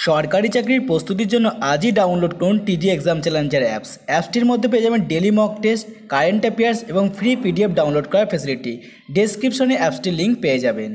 সরকারি চাকরির প্রস্তুতির জন্য আজই ডাউনলোড করুন টিজি এক্সাম চ্যালেঞ্জার অ্যাপসটির মধ্যে পেয়ে যাবেন daily mock test, current affairs এবং ফ্রি পিডিএফ ডাউনলোড করার ফ্যাসিলিটি। ডেসক্রিপশনে অ্যাপসটির লিঙ্ক পেয়ে যাবেন।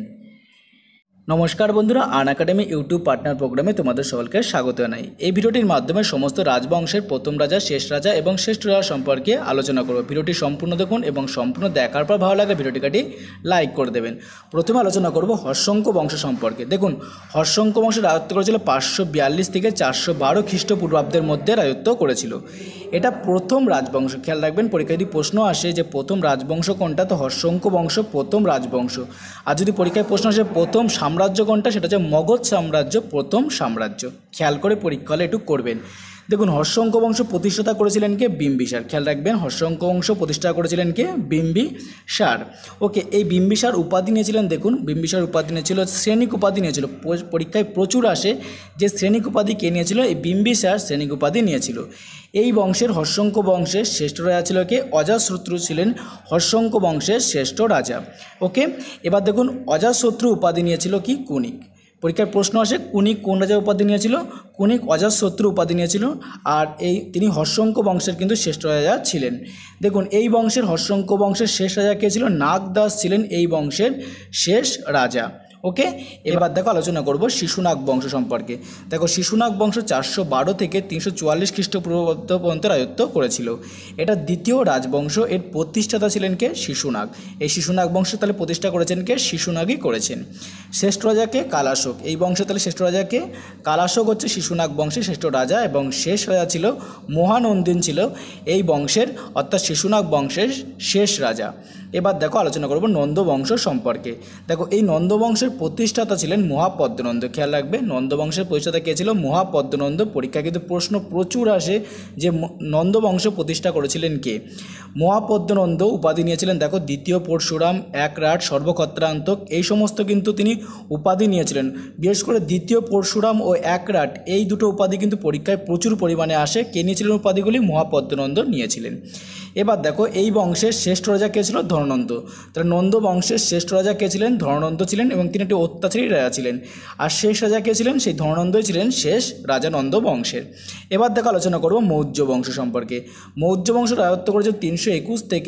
নমস্কার বন্ধুরা, আনএকাডেমি ইউটিউব পার্টনার প্রোগ্রামে তোমাদের সকলকে স্বাগত জানাই। এই ভিডিওটির মাধ্যমে সমস্ত রাজবংশের প্রথম রাজা, শেষ রাজা এবং শ্রেষ্ঠ রাজা সম্পর্কে আলোচনা করব। ভিডিওটি সম্পূর্ণ দেখুন এবং সম্পূর্ণ দেখার পর ভালো লাগে ভিডিওটিকে লাইক করে দেবেন। প্রথমে আলোচনা করব হর্ষঙ্ক বংশ সম্পর্কে। দেখুন, হর্ষঙ্ক বংশ রাজত্ব করেছিল 542 থেকে 412 খ্রিস্টপূর্বাব্দের মধ্যে রাজত্ব করেছিল। এটা প্রথম রাজবংশ। খেয়াল রাখবেন, পরীক্ষায় যদি প্রশ্ন আসে যে প্রথম রাজবংশ কোনটা, তো হর্ষঙ্ক বংশ প্রথম রাজবংশ। আর যদি পরীক্ষায় প্রশ্ন আসে প্রথম সাম্রাজ্য কোনটা, সেটা হচ্ছে মগধ সাম্রাজ্য প্রথম সাম্রাজ্য। খেয়াল করে পরীক্ষা হলে একটু করবেন। দেখুন, হর্ষঙ্ক বংশ প্রতিষ্ঠাতা করেছিলেন কে? বিম্বিসার। খেয়াল রাখবেন, হর্ষঙ্ক বংশ প্রতিষ্ঠা করেছিলেন কে? বিম্বিসার। ওকে, এই বিম্বিসার উপাধি নিয়েছিলেন। দেখুন, বিম্বিসার উপাধি নিয়েছিল, শ্রেণিক উপাধি নিয়েছিল। পরীক্ষায় প্রচুর আসে যে শ্রেণিক উপাধি কে নিয়েছিল? এই বিম্বিসার শ্রেণিক উপাধি নিয়েছিল। এই বংশের হর্ষঙ্ক বংশের শ্রেষ্ঠ রাজা ছিল কে? অজাতশত্রু ছিলেন হর্ষঙ্ক বংশের শ্রেষ্ঠ রাজা। ওকে, এবার দেখুন, অজাতশত্রু উপাধি নিয়েছিল কি? কুনিক। পরীক্ষার প্রশ্ন আসে কুনিক কোন রাজার উপাধি নিয়েছিল? কুনিক অজাতশত্রু উপাধি নিয়েছিল। আর তিনি হর্ষঙ্ক বংশের কিন্তু শ্রেষ্ঠ রাজা ছিলেন। দেখুন, এই বংশের হর্ষঙ্ক বংশের শেষ রাজা কে ছিল? নাগদাস ছিলেন এই বংশের শেষ রাজা। ওকে, এবার দেখো আলোচনা করব শিশুনাগ বংশ সম্পর্কে। দেখো, শিশুনাগ বংশ 412 থেকে 344 খ্রিস্টপূর্বাব্দ পর্যন্ত রাজত্ব করেছিল। এটা দ্বিতীয় রাজবংশ। এর প্রতিষ্ঠাতা ছিলেন কে? শিশুনাগ। এই শিশুনাগ বংশ তাহলে প্রতিষ্ঠা করেছেন কে? শিশুনাগই করেছেন। শ্রেষ্ঠ রাজাকে? কালাশোক। এই বংশে তাহলে শ্রেষ্ঠ রাজাকে? কালাশোক হচ্ছে শিশুনাগ বংশের শ্রেষ্ঠ রাজা এবং শেষ রাজা ছিল মহানন্দিন ছিল এই বংশের, অর্থাৎ শিশুনাগ বংশের শেষ রাজা। এবার দেখো আলোচনা করব নন্দ বংশ সম্পর্কে। দেখো, এই নন্দ বংশের প্রতিষ্ঠাতা ছিলেন মহাপদ্মনন্দ। খেয়াল রাখবে, নন্দ বংশের প্রতিষ্ঠাতা কে ছিল? মহাপদ্মনন্দ। পরীক্ষায় কিন্তু প্রশ্ন প্রচুর আসে যে নন্দ বংশ প্রতিষ্ঠা করেছিলেন কে? মহাপদ্মনন্দ উপাধি নিয়েছিলেন। দেখো, দ্বিতীয় পরশুরাম, একরাট, সর্বক্ষত্রান্তক, এই সমস্ত কিন্তু তিনি উপাধি নিয়েছিলেন। বিশেষ করে দ্বিতীয় পরশুরাম ও একরাট, এই দুটো উপাধি কিন্তু পরীক্ষায় প্রচুর পরিমাণে আসে। কে নিয়েছিলেন উপাধিগুলি? মহাপদ্মনন্দ নিয়েছিলেন। এবার দেখো, এই বংশের শ্রেষ্ঠ রাজা কে ছিল? ধননন্দ। তাহলে নন্দ বংশের শ্রেষ্ঠ রাজা কে ছিলেন? ধননন্দ ছিলেন এবং তিনি একটি অত্যাচারী রাজা ছিলেন। আর শেষ রাজা কে ছিলেন? সেই ধননন্দই ছিলেন শেষ রাজা নন্দ বংশের। এবার দেখো আলোচনা করব মৌর্য বংশ সম্পর্কে। মৌর্য বংশ রাজত্ব করেছে 321 থেকে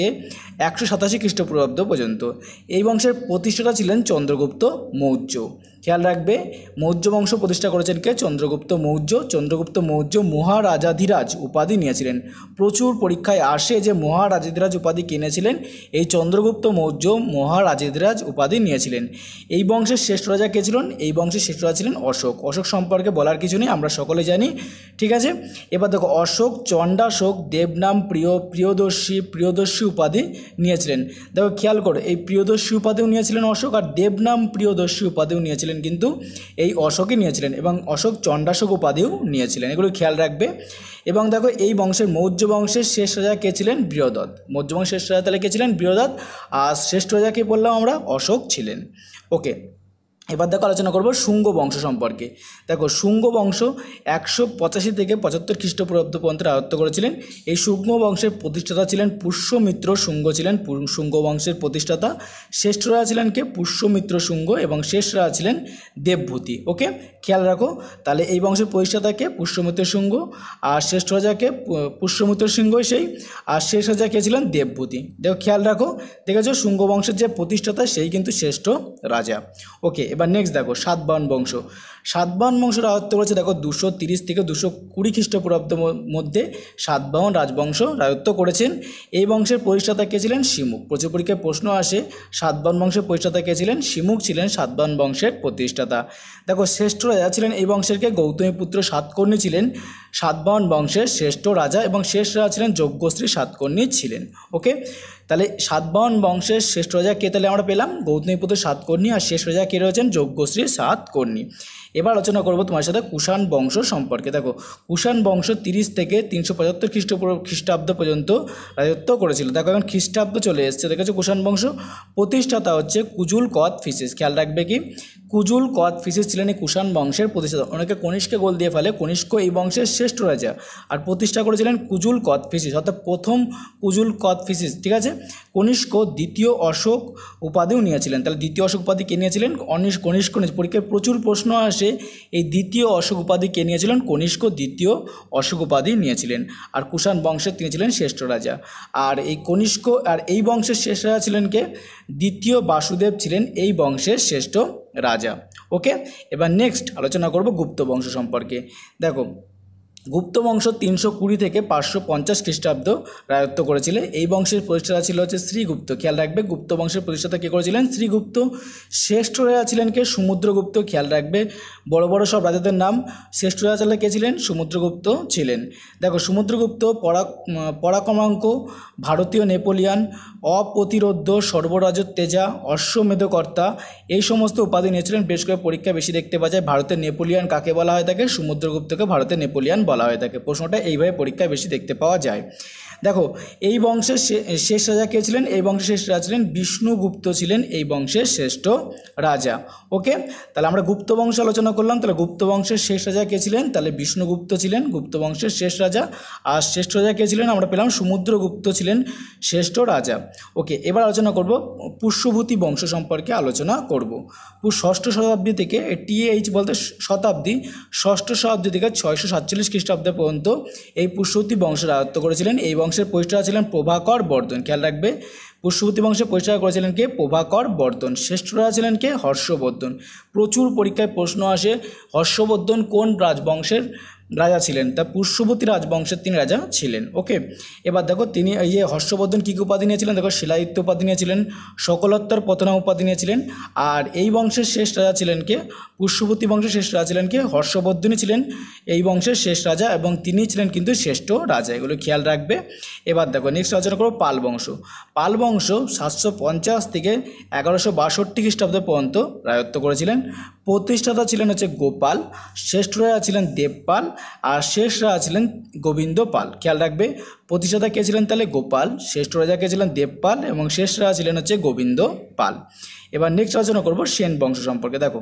187 খ্রিস্টপূর্বাব্দ পর্যন্ত। এই বংশের প্রতিষ্ঠাতা ছিলেন চন্দ্রগুপ্ত মৌর্য। খেয়াল রাখবে, মৌর্য বংশ প্রতিষ্ঠা করেছেন কে? চন্দ্রগুপ্ত মৌর্য। চন্দ্রগুপ্ত মৌর্য মহারাজাধিরাজ উপাধি নিয়েছিলেন। প্রচুর পরীক্ষায় আসে যে মহারাজাধিরাজ উপাধি কিনেছিলেন এই চন্দ্রগুপ্ত মৌর্য মহারাজাধিরাজ উপাধি নিয়েছিলেন। এই বংশের শ্রেষ্ঠ রাজা কে ছিলেন? এই বংশের শ্রেষ্ঠ রাজা ছিলেন অশোক। অশোক সম্পর্কে বলার কিছু নেই, আমরা সকলে জানি। ঠিক আছে, এবার দেখো, অশোক চণ্ডাশোক দেবনাম প্রিয়দর্শী উপাধি নিয়েছিলেন। দেখো, খেয়াল করো, এই প্রিয়দর্শী উপাধিও নিয়েছিলেন অশোক, আর দেবনাম প্রিয়দর্শী উপাধিও নিয়েছিলেন কিন্তু এই অশোকই নিয়েছিলেন, এবং অশোক চণ্ডাশোক উপাধিও নিয়েছিলেন। এগুলো খেয়াল রাখবে। এবং দেখো, এই বংশের মৌর্য বংশের শেষ রাজা কে ছিলেন? বৃহদত্ত। মৌর্য বংশের শেষ রাজা তাহলে কে ছিলেন? বৃহদত্ত। আর শ্রেষ্ঠ রাজা কে বললাম আমরা? অশোক ছিলেন। ওকে, এবার দেখো আলোচনা করব শুঙ্গ বংশ সম্পর্কে। দেখো, শুঙ্গ বংশ 185 থেকে 75 খ্রিস্টপূর্বাব্দ পর্যন্ত রাজত্ব করেছিলেন। এই শুঙ্গ বংশের প্রতিষ্ঠাতা ছিলেন পুষ্যমিত্র শুঙ্গ ছিলেন শুঙ্গ বংশের প্রতিষ্ঠাতা। শ্রেষ্ঠ রাজা ছিলেন কে? পুষ্যমিত্র শুঙ্গ এবং শেষ রাজা ছিলেন দেবভূতি। ওকে, খেয়াল রাখো, তাহলে এই বংশের প্রতিষ্ঠাতাকে পুষ্যমিত্র শুঙ্গ, আর শ্রেষ্ঠ রাজাকে পুষ্যমিত্র সিংহই সেই, আর শেষ রাজা কে ছিলেন? দেবভূতি। দেখো, খেয়াল রাখো, দেখেছো, শুঙ্গ বংশের যে প্রতিষ্ঠাতা সেই কিন্তু শ্রেষ্ঠ রাজা। ওকে, এবার নেক্সট দেখো সাতবাহন বংশ। সাতবাহন বংশ রাজত্ব করেছে, দেখো 230 থেকে 220 খ্রিস্টপূর্বাব্দের মধ্যে সাতবাহন রাজবংশ রাজত্ব করেছেন। এই বংশের প্রতিষ্ঠাতা কে ছিলেন? শিমুখ। প্রচুর পরীক্ষায় প্রশ্ন আসে সাতবাহন বংশের প্রতিষ্ঠাতা কে ছিলেন? শিমুখ ছিলেন সাতবাহন বংশের প্রতিষ্ঠাতা। দেখো, শ্রেষ্ঠ রাজা ছিলেন এই বংশের কে? গৌতমীপুত্র সাতকর্ণী ছিলেন সাতবাহন বংশের শ্রেষ্ঠ রাজা, এবং শেষ রাজা ছিলেন যজ্ঞশ্রী সাতকর্ণী ছিলেন। ওকে, তাহলে সাতবাহন বংশের শ্রেষ্ঠ রাজা কে? তাহলে আমরা পেলাম গৌতমীপুত্র সাতকর্ণী, আর শেষ রাজা কে রয়েছেন? যজ্ঞশ্রী সাতকর্ণী। এবার আলোচনা করব তোমার সাথে কুষাণ বংশ সম্পর্কে। দেখো, কুষাণ বংশ 30 থেকে 375 খ্রিস্টাব্দ পর্যন্ত রাজত্ব করেছিল। দেখো, এখন খ্রিস্টাব্দ চলে এসছে, দেখেছো। কুষাণ বংশ প্রতিষ্ঠাতা হচ্ছে কুজুল কদফিসিস। খেয়াল রাখবে কি? কুজুল কদফিসিস ছিলেন এই কুষাণ বংশের প্রতিষ্ঠাতা। অনেকে কনিষ্ককে গোল দিয়ে ফেলে, কনিষ্ক এই বংশের শেষ শ্রেষ্ঠ রাজা। আর প্রতিষ্ঠা করেছিলেন কুজুল কথফিসিস, অর্থাৎ প্রথম কুজুল কথফিসিস, ঠিক আছে। কনিষ্ক দ্বিতীয় অশোক উপাধিও নিয়েছিলেন। তাহলে দ্বিতীয় অশোক উপাধি কে নিয়েছিলেন? কনিষ্ক। পরীক্ষায় প্রচুর প্রশ্ন আসে এই দ্বিতীয় অশোক উপাধি কে নিয়েছিলেন? কনিষ্ক দ্বিতীয় অশোক উপাধি নিয়েছিলেন। আর কুষাণ বংশের তিনি ছিলেন শ্রেষ্ঠ রাজা। আর এই কনিষ্ক আর এই বংশের শ্রেষ্ঠ রাজা ছিলেন কে? দ্বিতীয় বাসুদেব ছিলেন এই বংশের শ্রেষ্ঠ রাজা। ওকে, এবার নেক্সট আলোচনা করব গুপ্ত বংশ সম্পর্কে। দেখো, গুপ্ত বংশ 320 থেকে 550 খ্রিস্টাব্দ রাজত্ব করেছিল। এই বংশের প্রতিষ্ঠাতা ছিল হচ্ছে শ্রীগুপ্ত। খেয়াল রাখবে, গুপ্ত বংশের প্রতিষ্ঠাতা কে করেছিলেন? শ্রীগুপ্ত। শ্রেষ্ঠ রাজা ছিলেন কে? সমুদ্রগুপ্ত। খেয়াল রাখবে, বড় বড় সব রাজাদের নাম। শ্রেষ্ঠ রাজা কে ছিলেন? সমুদ্রগুপ্ত ছিলেন। দেখো, সমুদ্রগুপ্ত পরাক্রমাঙ্ক, ভারতীয় নেপোলিয়ান, অপ্রতিরোধ্য, সর্বরাজোত্তেজা, অশ্বমেধকর্তা, এই সমস্ত উপাধি নিয়েছিলেন। বেশ করে পরীক্ষা বেশি দেখতে পাওয়া যায়। ভারতের নেপোলিয়ান কাকে বলা হয় থাকে? সমুদ্রগুপ্তকে ভারতের নেপোলিয়ান বলা হয়ে থাকে। প্রশ্নটা এইভাবে পরীক্ষায় বেশি দেখতে পাওয়া যায়। দেখো, এই বংশের শেষ রাজা কে ছিলেন? এই বংশের শেষ রাজা ছিলেন বিষ্ণুগুপ্ত, ছিলেন এই বংশের শ্রেষ্ঠ রাজা। ওকে, তাহলে আমরা গুপ্ত বংশ আলোচনা করলাম। তাহলে গুপ্ত বংশের শেষ রাজা কে ছিলেন? তাহলে বিষ্ণুগুপ্ত ছিলেন গুপ্ত বংশের শেষ রাজা। আর শ্রেষ্ঠ রাজা কে ছিলেন? আমরা পেলাম সমুদ্রগুপ্ত ছিলেন শ্রেষ্ঠ রাজা। ওকে, এবার আলোচনা করব পুষ্যভূতি বংশ সম্পর্কে আলোচনা করব। ষষ্ঠ শতাব্দী থেকে টিএইচ বলতে শতাব্দী, ষষ্ঠ শতাব্দী থেকে 647 খ্রিস্টাব্দ পর্যন্ত এই পুষ্যভূতি বংশ রাজত্ব করেছিলেন। এই বংশের প্রতিষ্ঠাতা ছিলেন প্রভাকর বর্ধন। খেয়াল রাখবে, পুষ্যভূতি বংশের প্রতিষ্ঠাতা করেছিলেন কে? প্রভাকর বর্ধন। শ্রেষ্ঠ রাজা ছিলেন কে? হর্ষবর্ধন। প্রচুর পরীক্ষায় প্রশ্ন আসে, হর্ষবর্ধন কোন রাজবংশের রাজা ছিলেন? তা পুষ্যভূতি রাজবংশের তিনি রাজা ছিলেন। ওকে, এবার দেখো, তিনি এই যে হর্ষবর্ধন কী উপাধি নিয়েছিলেন? দেখো, শিলাদিত্য উপাধি নিয়েছিলেন, সকলোত্তর পতনা উপাধি নিয়েছিলেন। আর এই বংশের শেষ রাজা ছিলেন কে? পুষ্যভূতি বংশের শেষ রাজা ছিলেন কে? হর্ষবর্ধনই ছিলেন এই বংশের শেষ রাজা, এবং তিনি ছিলেন কিন্তু শ্রেষ্ঠ রাজা। এগুলো খেয়াল রাখবে। এবার দেখো, নেক্সট আলোচনা করব পাল বংশ। পাল বংশ 750 থেকে 1162 খ্রিস্টাব্দ পর্যন্ত রাজত্ব করেছিলেন। প্রতিষ্ঠাতা ছিলেন হচ্ছে গোপাল, শ্রেষ্ঠ রাজা ছিলেন দেবপাল, আর শেষ রাজা ছিলেন গোবিন্দ পাল। খেয়াল রাখবে, প্রতিষ্ঠাতা কে ছিলেন? তাহলে গোপাল, শ্রেষ্ঠ রাজা কে ছিলেন? দেবপাল, এবং শেষ রাজা ছিলেন হচ্ছে গোবিন্দ পাল। এবার নেক্সট আলোচনা করব সেন বংশ সম্পর্কে। দেখো,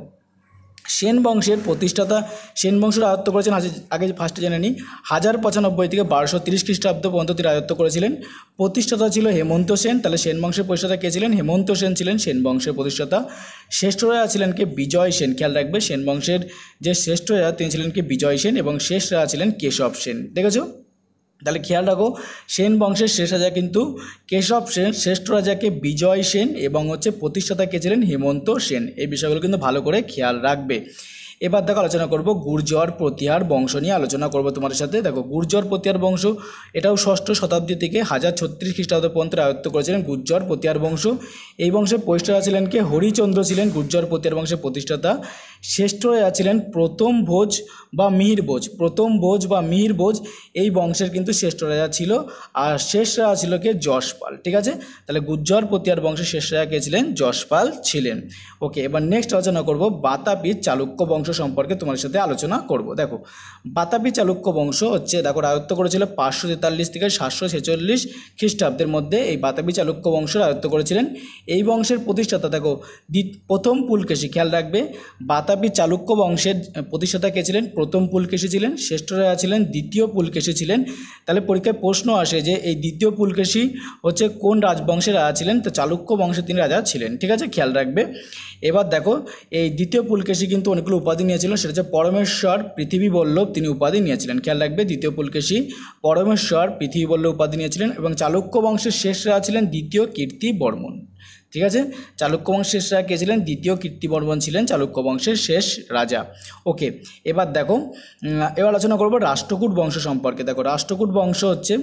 সেন বংশের প্রতিষ্ঠাতা, সেন বংশ রাজত্ব করেছেন আগে ফার্স্টে জেনে নিই, 1095 থেকে 1230 খ্রিস্টাব্দ পর্যন্ত তিনি রাজত্ব করেছিলেন। প্রতিষ্ঠাতা ছিল হেমন্ত সেন। তাহলে সেন বংশের প্রতিষ্ঠাতা কে ছিলেন? হেমন্ত সেন ছিলেন সেন বংশের প্রতিষ্ঠাতা। শ্রেষ্ঠ রাজা ছিলেন কে? বিজয় সেন। খেয়াল রাখবে, সেন বংশের যে শ্রেষ্ঠ রাজা তিনি ছিলেন কে? বিজয় সেন, এবং শেষ রাজা ছিলেন কেশব সেন। দেখেছো? তাহলে খেয়াল রাখো, সেন বংশের শেষ রাজা কিন্তু কেশব সেন, শ্রেষ্ঠ রাজাকে বিজয় সেন, এবং হচ্ছে প্রতিষ্ঠাতা কে ছিলেন? হেমন্ত সেন। এই বিষয়গুলো কিন্তু ভালো করে খেয়াল রাখবে। এবার দেখো, আলোচনা করব গুর্জর প্রতিহার বংশ নিয়ে আলোচনা করব তোমাদের সাথে। দেখো, গুর্জর প্রতিহার বংশ, এটাও ষষ্ঠ শতাব্দী থেকে 1036 খ্রিস্টাব্দ পর্যন্ত রাজত্ব করেছিলেন গুর্জর প্রতিহার বংশ। এই বংশের প্রতিষ্ঠাতা ছিলেন কে? হরিচন্দ্র ছিলেন গুর্জর প্রতিহার বংশের প্রতিষ্ঠাতা। শ্রেষ্ঠ রাজা ছিলেন প্রথম ভোজ বা মিহির ভোজ। প্রথম ভোজ বা মিহির ভোজ এই বংশের কিন্তু শ্রেষ্ঠ রাজা ছিল। আর শেষ রাজা ছিল কে? যশপাল। ঠিক আছে, তাহলে গুর্জর প্রতিহার বংশের শেষ রাজা কে ছিলেন? যশপাল ছিলেন। ওকে, এবার নেক্সট আলোচনা করব বাতাপি চালুক্য বংশ সম্পর্কে তোমার সাথে আলোচনা করব। দেখো, বাতাপি চালুক্য বংশ হচ্ছে, দেখো, রাজত্ব করেছিল 543 থেকে 746 খ্রিস্টাব্দের মধ্যে। এই বাতাপি চালুক্য বংশ রাজত্ব করেছিলেন। এই বংশের প্রতিষ্ঠাতা, দেখো, প্রথম পুলকেশী। খেয়াল রাখবে, বাতাপি চালুক্য বংশের প্রতিষ্ঠাতা কে ছিলেন? প্রথম পুলকেশী ছিলেন। শ্রেষ্ঠ রাজা ছিলেন দ্বিতীয় পুলকেশী ছিলেন। তাহলে পরীক্ষায় প্রশ্ন আসে যে এই দ্বিতীয় পুলকেশী হচ্ছে কোন রাজবংশের রাজা ছিলেন? তো চালুক্য বংশের তিনি রাজা ছিলেন। ঠিক আছে, খেয়াল রাখবে। এবার দেখো, এই দ্বিতীয় পুলকেশী কিন্তু অনেকগুলো উপাধি নিয়েছিলেন। সেটা হচ্ছে পরমেশ্বর পৃথিবী বল্লভ, তিনি উপাধি নিয়েছিলেন। খেয়াল রাখবে, দ্বিতীয় পুলকেশী পরমেশ্বর পৃথিবী বল্লভ উপাধি নিয়েছিলেন। এবং চালুক্য বংশের শেষ রাজা ছিলেন দ্বিতীয় কীর্তিবর্মন। ঠিক আছে, চালুক্য বংশের শেষ রাজা কে ছিলেন? দ্বিতীয় কীর্তিবর্মন ছিলেন চালুক্য বংশের শেষ রাজা। ওকে, এবার দেখো, এবার আলোচনা করব রাষ্ট্রকূট বংশ সম্পর্কে। দেখো, রাষ্ট্রকূট বংশ হচ্ছে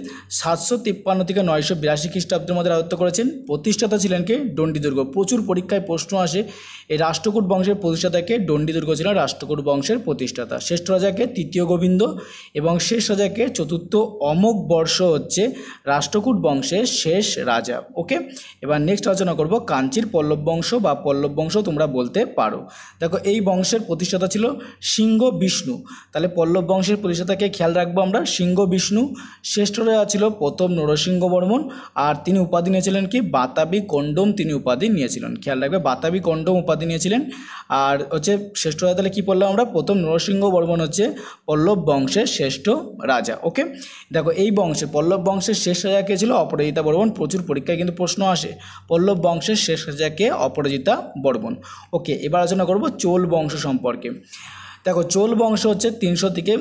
753 থেকে 982 খ্রিস্টাব্দের মধ্যে রাজত্ব করেছেন। প্রতিষ্ঠাতা ছিলেন কে? দণ্ডিদুর্গ। প্রচুর পরীক্ষায় প্রশ্ন আসে, এই রাষ্ট্রকূট বংশের প্রতিষ্ঠাতাকে? দণ্ডিদুর্গ ছিলেন রাষ্ট্রকূট বংশের প্রতিষ্ঠাতা। শ্রেষ্ঠ রাজাকে? তৃতীয় গোবিন্দ, এবং শেষ রাজাকে? চতুর্থ অমোঘ বর্ষ হচ্ছে রাষ্ট্রকূট বংশের শেষ রাজা। ওকে, এবার নেক্সট আলোচনা করব কাঞ্চির পল্লব বংশ বা পল্লব বংশ তোমরা বলতে পারো। দেখো এই বংশের প্রতিষ্ঠাতা ছিল সিংহ বিষ্ণু, তাহলে পল্লব বংশের প্রতিষ্ঠাতাকে খেয়াল রাখবো আমরা সিংহ বিষ্ণু। শ্রেষ্ঠ রাজা ছিল প্রথম নরসিংহ বর্মন, আর তিনি উপাধি নিয়েছিলেন কি বাতাবি কন্ডম, তিনি উপাধি নিয়েছিলেন, খেয়াল রাখবে বাতাবি কন্ডম উপাধি নিয়েছিলেন। আর হচ্ছে শ্রেষ্ঠ রাজা তাহলে কী বললাম আমরা, প্রথম নরসিংহ বর্মন হচ্ছে পল্লব বংশের শ্রেষ্ঠ রাজা। ওকে, দেখো এই বংশে পল্লব বংশের শেষ রাজা কে ছিল, অপরাজিতা বর্মন। প্রচুর পরীক্ষায় কিন্তু প্রশ্ন আসে পল্লব বংশের শেষ রাজা কে, অপরাজিতা বর্মন। ওকে, এবার আলোচনা করব চোল বংশ সম্পর্কে। দেখো চোল বংশ হচ্ছে 300 থেকে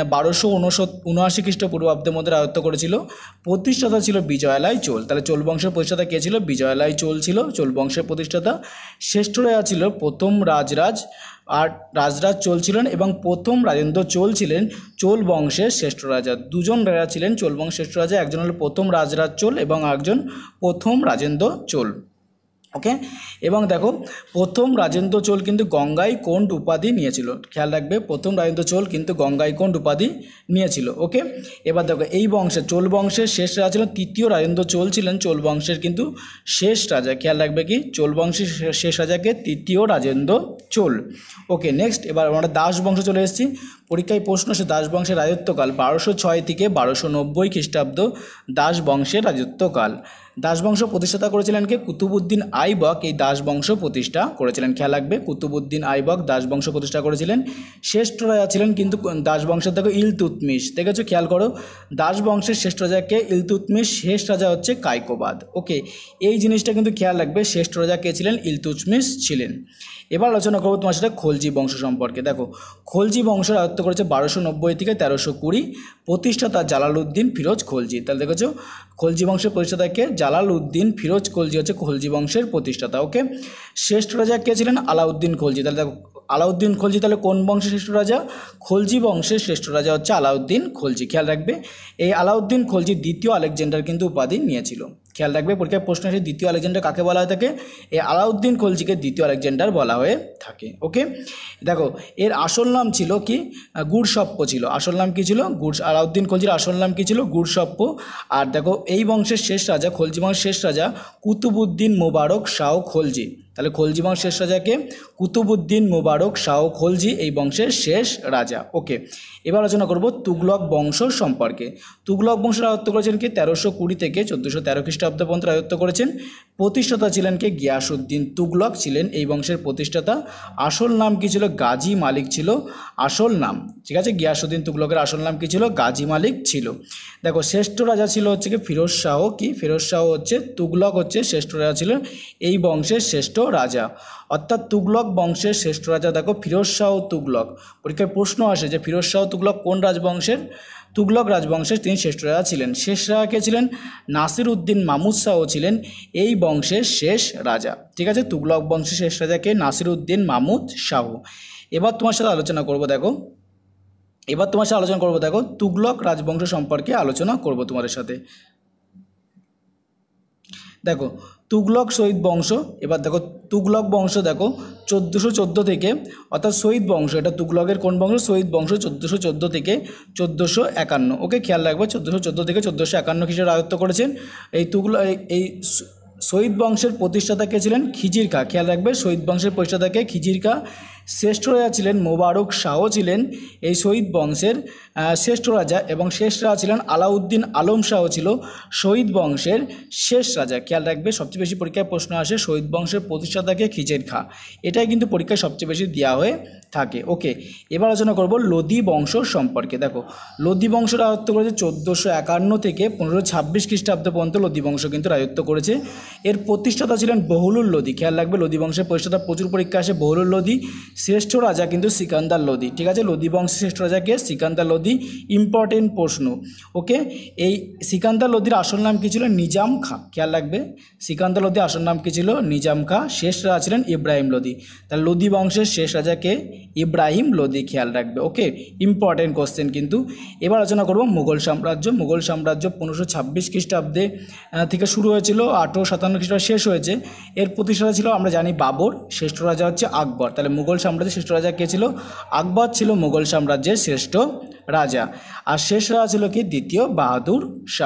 1279 খ্রিস্টপূর্বাব্দের মধ্যে রাজত্ব করেছিল। প্রতিষ্ঠাতা ছিল বিজয়ালয় চোল, তাহলে চোল বংশের প্রতিষ্ঠাতা কে ছিল, বিজয়ালয় চোল ছিল চোল বংশের প্রতিষ্ঠাতা। শ্রেষ্ঠ রাজা ছিল প্রথম রাজরাজ, আর রাজরাজ চোল ছিলেন এবং প্রথম রাজেন্দ্র চোল ছিলেন চোল বংশের শ্রেষ্ঠ রাজা। দুজন রাজা ছিলেন চোল বংশের শ্রেষ্ঠ রাজা, একজন হলো প্রথম রাজরাজ চোল এবং একজন প্রথম রাজেন্দ্র চোল। ওকে, এবং দেখো প্রথম রাজেন্দ্র চোল কিন্তু গঙ্গাইকোন্ড উপাধি নিয়েছিল, খেয়াল রাখবে প্রথম রাজেন্দ্র চোল কিন্তু গঙ্গাইকোন্ড উপাধি নিয়েছিল। ওকে, এবার দেখো এই বংশের চোল বংশের শেষ রাজা ছিলেন তৃতীয় রাজেন্দ্র চোল, ছিলেন চোল বংশের কিন্তু শেষ রাজা, খেয়াল রাখবে কি চোল বংশের শেষ রাজাকে তৃতীয় রাজেন্দ্র চোল। ওকে, নেক্সট এবার আমরা দাস বংশ চলে এসেছি। পরীক্ষায় প্রশ্ন আসে দাস বংশের রাজত্বকাল 1206 থেকে 1290 খ্রিস্টাব্দ দাস বংশের রাজত্বকাল। দাস বংশ প্রতিষ্ঠাতা করেছিলেন কে, কুতুবউদ্দিন আইবক এই দাস বংশ প্রতিষ্ঠা করেছিলেন, খেয়াল রাখবে কুতুবউদ্দিন আইবক দাস বংশ প্রতিষ্ঠা করেছিলেন। শ্রেষ্ঠ রাজা ছিলেন কিন্তু দাস বংশের দেখো ইলতুৎমিশ, দেখেছো খেয়াল করো দাস বংশের শ্রেষ্ঠ রাজাকে ইলতুৎমিশ, শেষ রাজা হচ্ছে কায়কোবাদ। ওকে, এই জিনিসটা কিন্তু খেয়াল রাখবে, শ্রেষ্ঠ রাজা কে ছিলেন, ইলতুৎমিশ ছিলেন। এবার আলোচনা করবো তোমার সাথে খলজি বংশ সম্পর্কে। দেখো খলজি বংশ রাজত্ব করেছে 1290 থেকে 1320, প্রতিষ্ঠাতা জালালউদ্দিন ফিরোজ খলজি। তাহলে দেখেছো খলজি বংশের প্রতিষ্ঠাতাকে জালালউদ্দিন ফিরোজ খলজি হচ্ছে খলজি বংশের প্রতিষ্ঠাতা। ওকে, শ্রেষ্ঠ রাজা কে ছিলেন, আলাউদ্দিন খলজি। তাহলে দেখো আলাউদ্দিন খলজি তাহলে কোন বংশের শ্রেষ্ঠ রাজা, খলজি বংশের শ্রেষ্ঠ রাজা হচ্ছে আলাউদ্দিন খলজি, খেয়াল রাখবে। এই আলাউদ্দিন খলজি দ্বিতীয় আলেকজান্ডার কিন্তু উপাধি নিয়েছিল, খেয়াল রাখবে পরীক্ষায় প্রশ্ন আসে দ্বিতীয় আলেকজান্ডার কাকে বলা হয়ে থাকে, এই আলাউদ্দিন খলজিকে দ্বিতীয় আলেকজান্ডার বলা হয়ে থাকে। ওকে, দেখো এর আসল নাম ছিল কি, গুড়সপ্প ছিল, আসল নাম কি ছিল, আলাউদ্দিন খলজির আসল নাম কি ছিল, গুড়সপ্প। আর দেখো এই বংশের শেষ রাজা, খলজি বংশের শেষ রাজা কুতুবউদ্দিন মোবারক শাহ খলজি। তাহলে খলজি বংশের শেষ রাজাকে কুতুবউদ্দিন মোবারক শাহ খলজি এই বংশের শেষ রাজা। ওকে, এবার আলোচনা করব তুগলক বংশ সম্পর্কে। তুগলক বংশ রাজত্ব করেছেন কি 1320 থেকে 1413 খ্রিস্টাব্দ পর্যন্ত রাজত্ব করেছেন। প্রতিষ্ঠাতা ছিলেন কে, গিয়াসউদ্দিন তুগলক ছিলেন এই বংশের প্রতিষ্ঠাতা। আসল নাম কি ছিল, গাজী মালিক ছিল আসল নাম, ঠিক আছে। গিয়াসউদ্দিন তুগলকের আসল নাম কি ছিল, গাজী মালিক ছিল। দেখো শ্রেষ্ঠ রাজা ছিল হচ্ছে কি ফিরোজ শাহ, কি ফিরোজ শাহ হচ্ছে, তুগলক হচ্ছে শ্রেষ্ঠ রাজা ছিল এই বংশের শ্রেষ্ঠ রাজা, অর্থাৎ তুগলক বংশের শ্রেষ্ঠ রাজা দেখো ফিরোজ শাহ তুগলক। পরীক্ষায় প্রশ্ন আসে যে ফিরোজ শাহ তুগলক কোন রাজবংশের, তুগলক রাজবংশের তিনি শ্রেষ্ঠ রাজা ছিলেন। শেষ রাজা কে ছিলেন, নাসির উদ্দিন মাহমুদ শাহ ছিলেন এই বংশের শেষ রাজা, ঠিক আছে। তুগলক বংশের শেষ রাজাকে নাসির উদ্দিন মাহমুদ শাহ। এবার তোমার সাথে আলোচনা করব দেখো তুগলক রাজবংশ সম্পর্কে আলোচনা করব তোমাদের সাথে। দেখো তুগলক শহীদ বংশ, এবার দেখো তুগলক বংশ দেখো 1414 থেকে, অর্থাৎ শহীদ বংশ, এটা তুগলকের কোন বংশ, শহীদ বংশ 1414 থেকে 1451। ওকে, খেয়াল রাখবে 1414 থেকে 1451 খ্রিস্টাব্দে রাজত্ব করেছেন। এই শহীদ বংশের প্রতিষ্ঠাতা কে ছিলেন, খিজির খাঁ, খেয়াল রাখবে শহীদ বংশের প্রতিষ্ঠাতাকে খিজির খাঁ। শ্রেষ্ঠ রাজা ছিলেন মোবারক শাহ ছিলেন এই শহীদ বংশের শ্রেষ্ঠ রাজা, এবং শেষ রাজা ছিলেন আলাউদ্দিন আলম শাহ ছিল শহীদ বংশের শেষ রাজা, খেয়াল রাখবে। সবচেয়ে বেশি পরীক্ষায় প্রশ্ন আসে শহীদ বংশের প্রতিষ্ঠাতাকে খিজির খাঁ, এটাই কিন্তু পরীক্ষায় সবচেয়ে বেশি দেওয়া হয়ে থাকে। ওকে, এবার আলোচনা করব লোদি বংশ সম্পর্কে। দেখো লোদি বংশ রাজত্ব করেছে 1451 থেকে 1526 খ্রিস্টাব্দ পর্যন্ত লোদি বংশ কিন্তু রাজত্ব করেছে। এর প্রতিষ্ঠাতা ছিলেন বহুলুল লোদি, খেয়াল রাখবে লোদি বংশের প্রতিষ্ঠাতা প্রচুর পরীক্ষা আসে বহুলুল লোদি। শ্রেষ্ঠ রাজা কিন্তু সিকান্দার লোদি, ঠিক আছে। লোদি বংশের শ্রেষ্ঠ রাজাকে সিকান্দার লোদি, ইম্পর্টেন্ট প্রশ্ন। ওকে, এই সিকান্দার লোদির আসল নাম কি ছিল, নিজাম খাঁ, খেয়াল রাখবে সিকান্দার লোদির আসল নাম কি ছিল, নিজাম খাঁ। শেষ রাজা ছিলেন ইব্রাহিম লোদি, তাহলে লোদি বংশের শেষ রাজাকে ইব্রাহিম লোদি, খেয়াল রাখবে। ওকে, ইম্পর্টেন্ট কোশ্চেন কিন্তু। এবার আলোচনা করব মুঘল সাম্রাজ্য। মুঘল সাম্রাজ্য 1526 খ্রিস্টাব্দে থেকে শুরু হয়েছিল, 1857 খ্রিস্টাব্দে শেষ হয়েছে। এর প্রতিষ্ঠাতা ছিল আমরা জানি বাবর, শ্রেষ্ঠ রাজা হচ্ছে আকবর। তাহলে মুঘল সাম্রাজ্যের শ্রেষ্ঠ রাজা কে ছিল, আকবর ছিল মুঘল সাম্রাজ্যের শ্রেষ্ঠ রাজা। আর শেষ রাজা ছিল কি দ্বিতীয় বাহাদুর শাহ।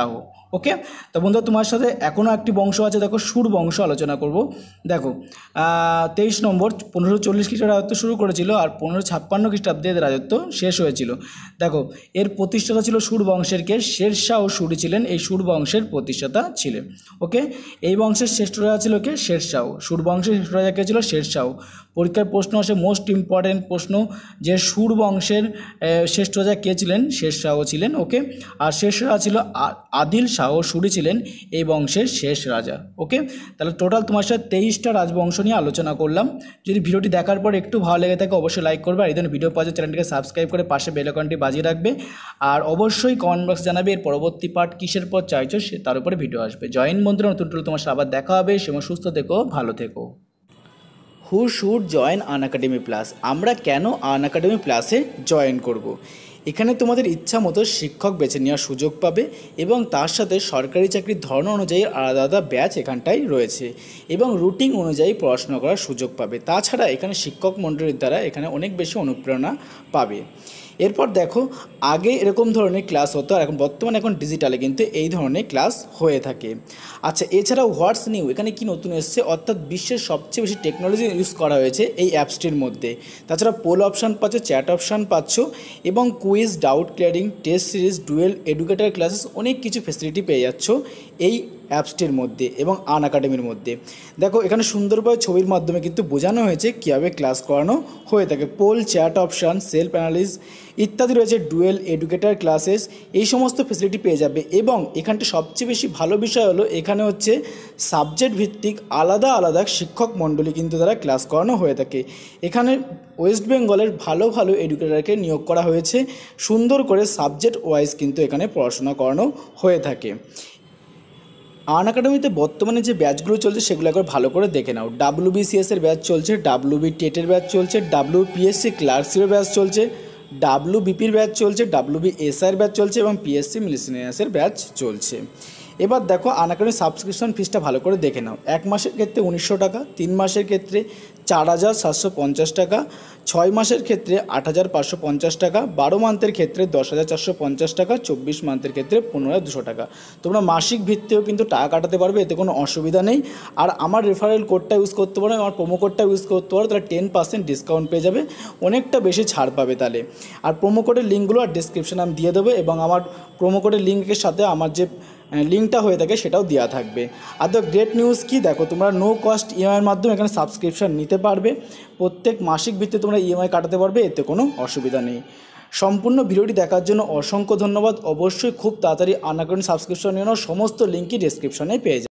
ওকে, তো বন্ধুরা তোমার সাথে এখনও একটি বংশ আছে, দেখো সুর বংশ আলোচনা করব। দেখো 23 নম্বর 1540 খ্রিস্টাব্দে রাজত্ব শুরু করেছিল আর 1556 খ্রিস্টাব্দে এদের রাজত্ব শেষ হয়েছিল। দেখো এর প্রতিষ্ঠাতা ছিল সুর বংশের কে শেরশাহ সুরি ছিলেন, এই সুর বংশের প্রতিষ্ঠাতা ছিলেন। ওকে, এই বংশের শ্রেষ্ঠ রাজা ছিল কে? শেরশাহ। সুর বংশের শ্রেষ্ঠ রাজা কে ছিল? শেরশাহ। পরীক্ষার প্রশ্ন আসে মোস্ট ইম্পর্টেন্ট প্রশ্ন, যে সুর বংশের শ্রেষ্ঠ রাজা কে ছিলেন? শেরশাহ ছিলেন। ওকে, আর শেষ রাজা ছিল আদিল শাহ সুরি ছিলেন এই বংশের শেষ রাজা। ওকে, তাহলে টোটাল তোমার সাথে 23টা রাজবংশ নিয়ে আলোচনা করলাম। যদি ভিডিওটি দেখার পর একটু ভালো লেগে থাকে অবশ্যই লাইক করবে, আর এই ধরনের ভিডিও পাওয়ার জন্য চ্যানেলটিকে সাবস্ক্রাইব করে পাশে বেল আইকনটি বাজিয়ে রাখবে। আর অবশ্যই কমেন্ট বক্স জানাবে এর পরবর্তী পার্ট কিসের পর চাইছো তার উপরে ভিডিও আসবে। জয়েন বন্ধুরা, নতুন টুল তোমার সাথে আবার দেখা হবে। সেমন সুস্থ থেকো, ভালো থেকো। Who should join Unacademy plus? আমরা কেন আনএকাডেমি প্লাসে জয়েন করব? এখানে তোমাদের ইচ্ছা মতো শিক্ষক বেছে নেওয়ার সুযোগ পাবে এবং তার সাথে সরকারি চাকরির ধরন অনুযায়ী আলাদা আলাদা ব্যাচ এখানটায় রয়েছে এবং রুটিন অনুযায়ী পড়াশোনা করার সুযোগ পাবে। তাছাড়া এখানে শিক্ষক মণ্ডলীর দ্বারা এখানে অনেক বেশি অনুপ্রেরণা পাবে। এরপর দেখো, আগে এরকম ধরনের ক্লাস হতো আর এখন বর্তমানে এখন ডিজিটালে কিন্তু এই ধরনের ক্লাস হয়ে থাকে। আচ্ছা, এছাড়াও হোয়াটস নিউ, এখানে কি নতুন এসছে, অর্থাৎ বিশ্বের সবচেয়ে বেশি টেকনোলজি ইউজ করা হয়েছে এই অ্যাপসটির মধ্যে। তাছাড়া পোল অপশান পাচ্ছ, চ্যাট অপশান পাচ্ছ এবং quiz, doubt clearing, test series, duel, educator classes, অনেক কিছু ফেসিলিটি পেয়ে যাচ্ছ এই অ্যাপসটির মধ্যে এবং আনএকাডেমির মধ্যে। দেখো এখানে সুন্দরভাবে ছবির মাধ্যমে কিন্তু বোঝানো হয়েছে কীভাবে ক্লাস করানো হয়ে থাকে। Poll, chat option, self analysis ইত্যাদি রয়েছে, ডুয়েল, এডুকেটার ক্লাসেস, এই সমস্ত ফেসিলিটি পেয়ে যাবে। এবং এখানটা সবচেয়ে বেশি ভালো বিষয় হলো এখানে হচ্ছে সাবজেক্ট ভিত্তিক আলাদা আলাদা শিক্ষক মণ্ডলী কিন্তু দ্বারা ক্লাস করানো হয়ে থাকে। এখানে ওয়েস্ট বেঙ্গলের ভালো ভালো এডুকেটারকে নিয়োগ করা হয়েছে, সুন্দর করে সাবজেক্ট ওয়াইজ কিন্তু এখানে পড়াশোনা করানো হয়ে থাকে। আনএকাডেমিতে বর্তমানে যে ব্যাচগুলো চলছে সেগুলো একবার ভালো করে দেখে নাও। WBCS এর ব্যাচ চলছে, WB টেটের ব্যাচ চলছে, WPSC ক্লার্কশিপের ব্যাচ চলছে, WBPর ব্যাচ চলছে, WBSI এর ব্যাচ চলছে এবং PSC মিসেলেনিয়াসের ব্যাচ চলছে। এবার দেখো আনএকাডেমির সাবস্ক্রিপশন ফিসটা ভালো করে দেখে নাও। 1 মাসের ক্ষেত্রে 1900 টাকা, 3 মাসের ক্ষেত্রে 4750 টাকা, 6 মাসের ক্ষেত্রে 8550 টাকা, 12 মান্থের ক্ষেত্রে 10450 টাকা, 24 মান্থের ক্ষেত্রে 15200 টাকা। তোমরা মাসিক ভিত্তিতেও কিন্তু টাকা কাটাতে পারবে, এতে কোনো অসুবিধা নেই। আর আমার রেফারেল কোডটা ইউজ করতে পারো, আমার প্রোমো কোডটা ইউজ করতে পারো, তাহলে 10% ডিসকাউন্ট পেয়ে যাবে, অনেকটা বেশি ছাড় পাবে তাহলে। আর প্রোমো কোডের লিঙ্কগুলো আর ডিসক্রিপশানে আমি দিয়ে দেবো এবং আমার প্রোমো কোডের লিঙ্কের সাথে আমার যে লিঙ্কটা হয়ে থাকে সেটাও দেওয়া থাকবে। আর তো গ্রেট নিউজ কি, দেখো তোমরা নো কস্ট ইএমআইয়ের মাধ্যমে এখানে সাবস্ক্রিপশান নিতে পারবে, প্রত্যেক মাসিক ভিত্তিতে তোমরা ইএমআই কাটাতে পারবে, এতে কোনো অসুবিধা নেই। সম্পূর্ণ ভিডিওটি দেখার জন্য অসংখ্য ধন্যবাদ। অবশ্যই খুব তাড়াতাড়ি আনএকাডেমি সাবস্ক্রিপশন নিয়ে নাও, সমস্ত লিঙ্কই ডেসক্রিপশনে পেয়ে যাবে।